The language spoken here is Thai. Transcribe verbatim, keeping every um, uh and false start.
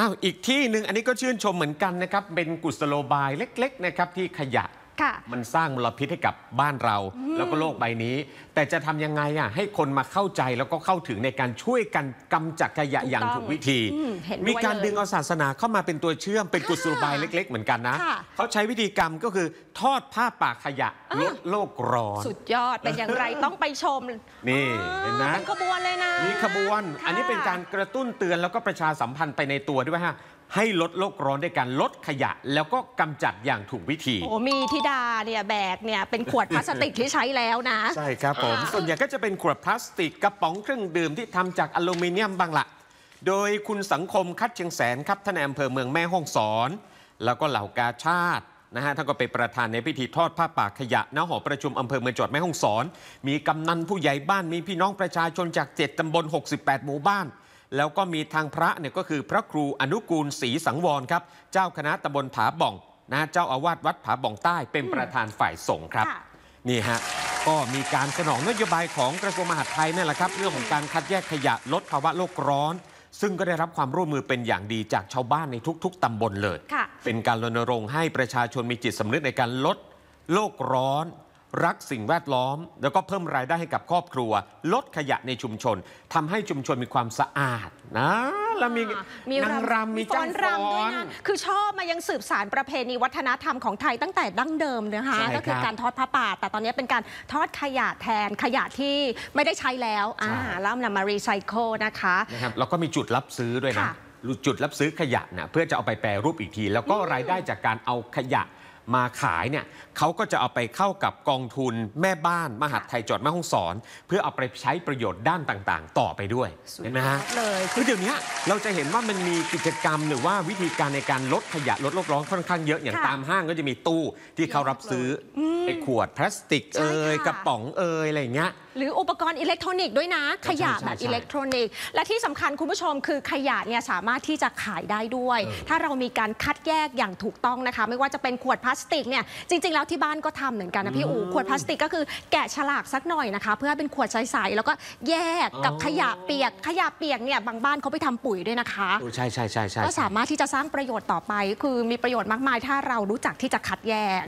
อ้าวอีกที่หนึ่งอันนี้ก็ชื่นชมเหมือนกันนะครับเป็นกุศโลบายเล็กๆนะครับที่ขยะมันสร้างมลพิษให้กับบ้านเราแล้วก็โลกใบนี้แต่จะทำยังไงอ่ะให้คนมาเข้าใจแล้วก็เข้าถึงในการช่วยกันกำจัดขยะอย่างถูกวิธีมีการดึงเอาศาสนาเข้ามาเป็นตัวเชื่อมเป็นกุศโลบายเล็กๆเหมือนกันนะเขาใช้วิธีกรรมก็คือทอดผ้าป่าขยะลดโลกร้อนสุดยอดเป็นอย่างไรต้องไปชมนี่เห็นไหมเป็นขบวนเลยนะมีขบวนอันนี้เป็นการกระตุ้นเตือนแล้วก็ประชาสัมพันธ์ไปในตัวด้วยฮะให้ลดโลกร้อนด้วยการลดขยะแล้วก็กำจัดอย่างถูกวิธีโอ้มีธิดาเนี่ยแบกเนี่ยเป็นขวดพลาสติกที่ใช้แล้วนะใช่ครับผมส่วนใหญ่ก็จะเป็นขวดพลาสติกกระป๋องเครื่องดื่มที่ทำจากอลูมิเนียมบางละโดยคุณสังคมคัดเชียงแสนครับท่านอำเภอเมืองแม่ฮ่องสอนแล้วก็เหล่ากาชาตินะฮะท่านก็เป็นประธานในพิธีทอดผ้าป่าขยะณหอประชุมอำเภอเมืองจังหวัดแม่ฮ่องสอนมีกำนันผู้ใหญ่บ้านมีพี่น้องประชาชนจากเจ็ดตำบลหกสิบแปดหมู่บ้านแล้วก็มีทางพระเนี่ยก็คือพระครูอนุกูลศรีสังวรครับเจ้าคณะตำบลผาบ่องนะเจ้าอาวาสวัดผาบ่องใต้เป็นประธานฝ่ายสงฆ์ครับนี่ฮะก็มีการสนองนโยบายของกระทรวงมหาดไทยนั่นแหละครับเรื่องของการคัดแยกขยะลดภาวะโลกร้อนซึ่งก็ได้รับความร่วมมือเป็นอย่างดีจากชาวบ้านในทุกๆตำบลเลยเป็นการรณรงค์ให้ประชาชนมีจิตสำนึกในการลดโลกร้อนรักสิ่งแวดล้อมแล้วก็เพิ่มรายได้ให้กับครอบครัวลดขยะในชุมชนทำให้ชุมชนมีความสะอาดนะแล้วมีนางรำมีจ้างฟ้อนคือชอบมายังสืบสานประเพณีวัฒนธรรมของไทยตั้งแต่ดั้งเดิมนะคะก็คือการทอดผ้าป่าแต่ตอนนี้เป็นการทอดขยะแทนขยะที่ไม่ได้ใช้แล้วอ่าแล้วนำมารีไซเคิลนะคะนะครับแล้วก็มีจุดรับซื้อด้วยนะจุดรับซื้อขยะนะเพื่อจะเอาไปแปรรูปอีกทีแล้วก็รายได้จากการเอาขยะมาขายเนี่ยเขาก็จะเอาไปเข้ากับกองทุนแม่บ้านมหาดไทยจังหวัดแม่ฮ่องสอนเพื่อเอาไปใช้ประโยชน์ด้านต่างๆต่อไปด้วยเห็นไหมฮะเลยคือเดี๋ยวนี้เราจะเห็นว่ามันมีกิจกรรมหรือว่าวิธีการในการลดขยะลดโลกร้อนค่อนข้างเยอะอย่างตามห้างก็จะมีตู้ที่เขารับซื้อไอ้ขวดพลาสติกเอ่ยกระป๋องเอ่ยอะไรอย่างเงี้ยหรืออุปกรณ์อิเล็กทรอนิกส์ด้วยนะขยะแบบอิเล็กทรอนิกส์และที่สำคัญคุณผู้ชมคือขยะเนี่ยสามารถที่จะขายได้ด้วยถ้าเรามีการคัดแยกอย่างถูกต้องนะคะไม่ว่าจะเป็นขวดพลาสติกเนี่ยจริงๆแล้วที่บ้านก็ทำเหมือนกันนะพี่อู๋ขวดพลาสติกก็คือแกะฉลากสักหน่อยนะคะเพื่อเป็นขวดใสๆแล้วก็แยกกับขยะเปียกขยะเปียกเนี่ยบางบ้านเขาไปทำปุ๋ยด้วยนะคะใช่ใช่ใช่ใช่ก็สามารถที่จะสร้างประโยชน์ต่อไปคือมีประโยชน์มากมายถ้าเรารู้จักที่จะคัดแยก